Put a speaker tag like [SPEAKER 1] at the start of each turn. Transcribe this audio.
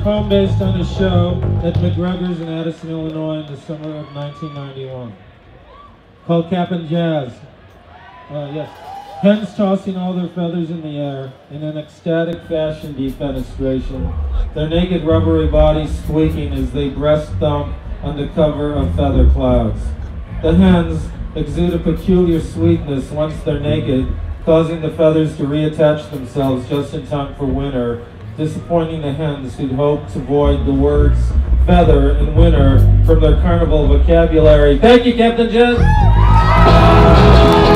[SPEAKER 1] poem based on a show at McGregor's in Addison, Illinois in the summer of 1991, called Cap'n Jazz. Yes. Hens tossing all their feathers in the air in an ecstatic fashion defenestration, their naked rubbery bodies squeaking as they breast thump under cover of feather clouds. The hens exude a peculiar sweetness once they're naked, causing the feathers to reattach themselves just in time for winter, disappointing the hens who'd hoped to void the words feather and winter from their carnival vocabulary. Thank you, Captain Jazz!